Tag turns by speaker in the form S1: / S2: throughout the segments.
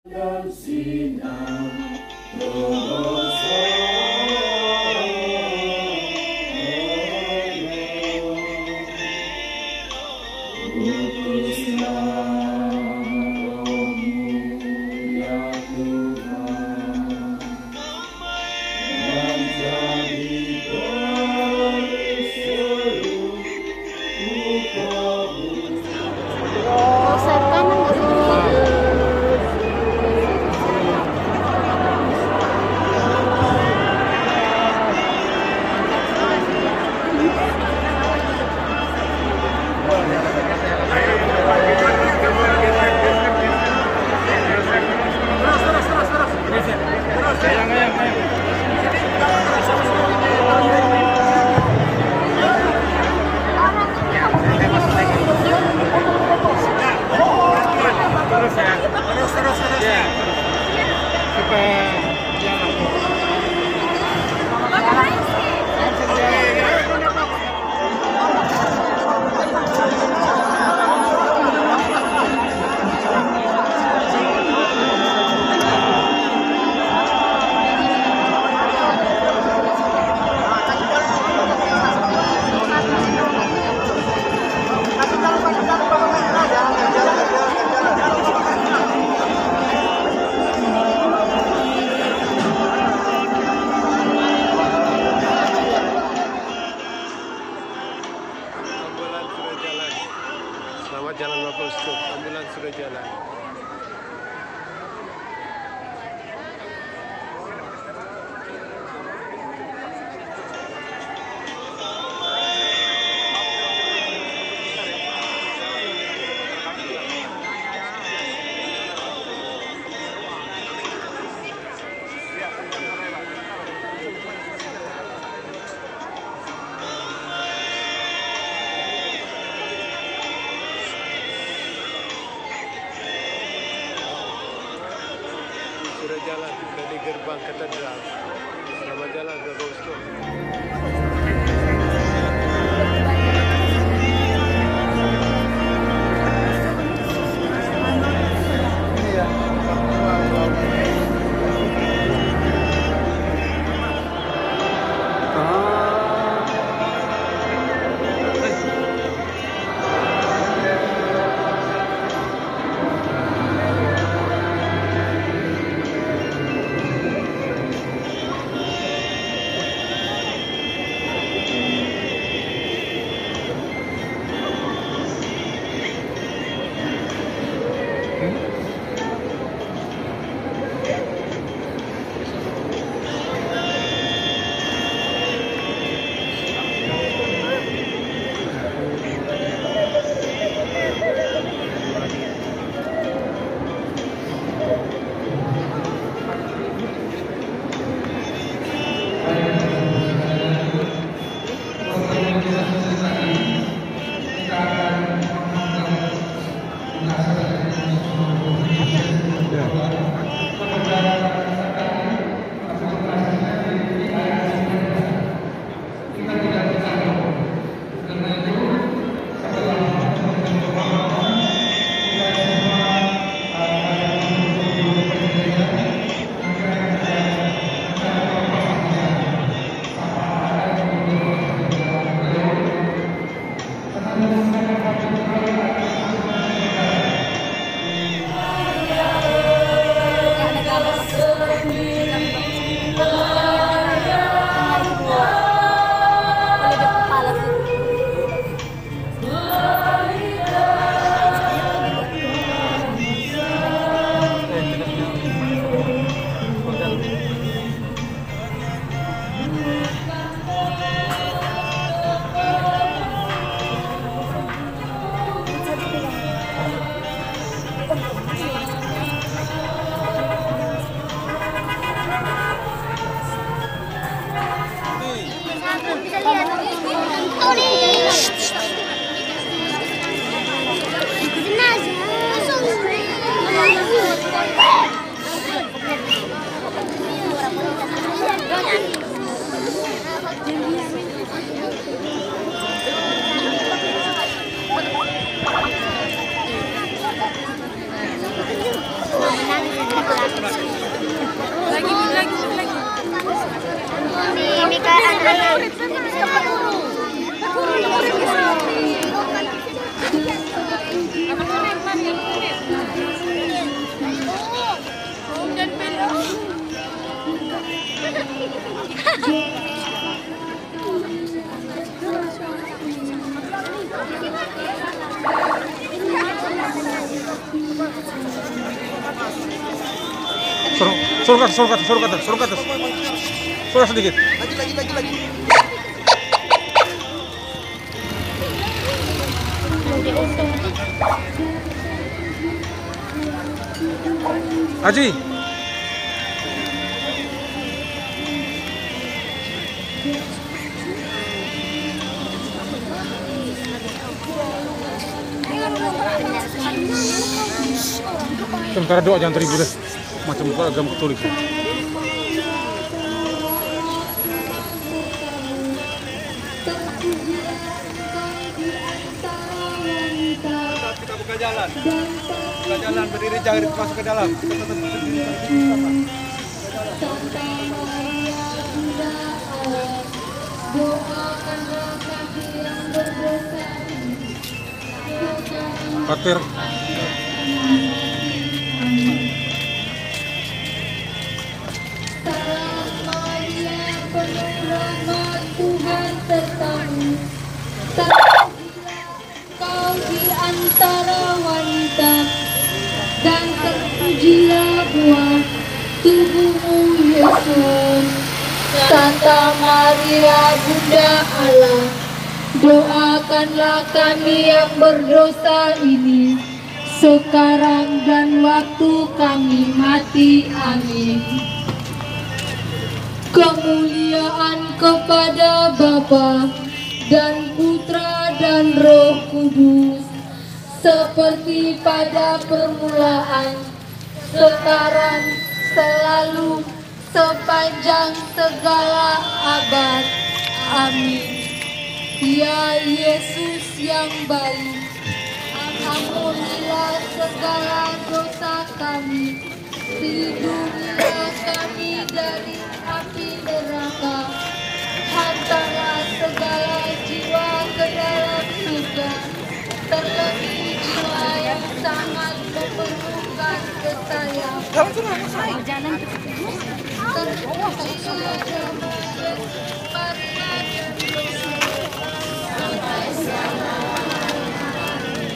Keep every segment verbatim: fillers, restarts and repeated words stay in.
S1: Selamat jalan Bapak Ustaz, ambulans sudah jalan. Sudah jalan dari gerbang katedral. Selamat jalan Bapak Ustaz.
S2: Lagi, lagi, lagi.
S3: Ini kan Andre.
S4: Suruh, suruh ke atas, suruh ke atas, suruh ke atas, suruh ke atas. Suruh sedikit.
S5: Lagi, lagi, lagi, lagi.
S4: Haji. Sementara doa jangan terhibur deh. Macam buka agama Katolik.
S5: Kita buka jalan. Buka jalan, berdiri jangan masuk ke dalam. Kita tetap berdiri sama.
S4: Patir.
S6: Tuhan sertamu, kau di antara wanita, dan terpujilah buah tubuhmu Yesus. Santa Maria Bunda Allah, doakanlah kami yang berdosa ini, sekarang dan waktu kami mati. Amin. Kemuliaan kepada Bapa dan Putra dan Roh Kudus, seperti pada permulaan, sekarang, selalu, sepanjang segala abad. Amin. Ya Yesus yang baik, ampunilah segala dosa kami, lindungilah kami dari api neraka, hantarlah segala jiwa ke dalam surga, terlebih jiwa yang sangat memerlukan kesayangan. Terpujilah nama Yesus, Maria dan Yosef, sampai selama-lamanya.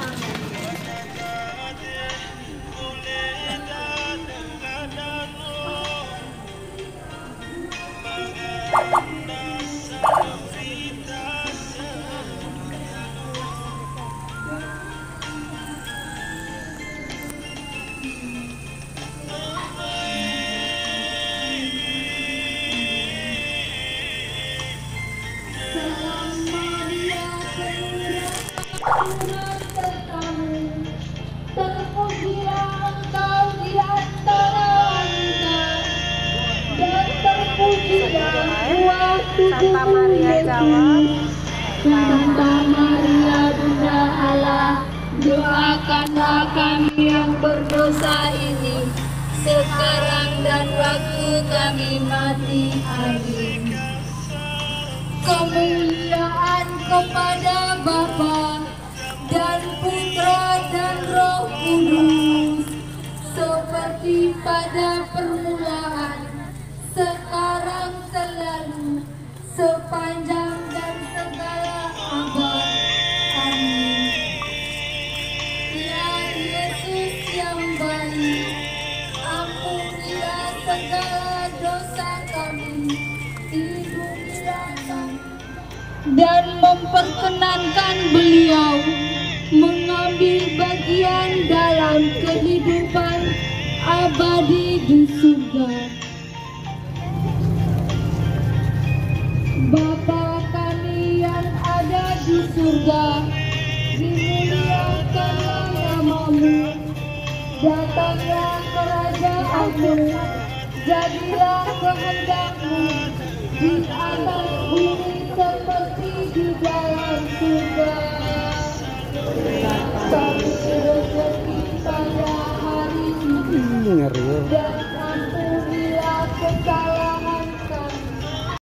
S6: Terpujilah engkau di antara wanita, dan terpujilah buah tubuhmu Yesus. Santa Maria Bunda Allah, doakanlah kami yang berdosa ini, sekarang dan waktu kami mati. Amin. Kemuliaan kepada Bapa dan Putra dan Roh Kudus, seperti pada permulaan, sekarang, selalu, sepanjang dan segala abad. Amin. Ya Yesus yang baik, ampunilah segala dosa kami, lindungilah kami, dan memperkenankan beliau mengambil bagian dalam kehidupan abadi di surga. Bapa kami yang ada di surga, dimuliakanlah namamu, datanglah kerajaanmu, jadilah kehendakmu di atas bumi seperti di dalam surga. Kami rezeki pada hari ini,
S7: ngeri.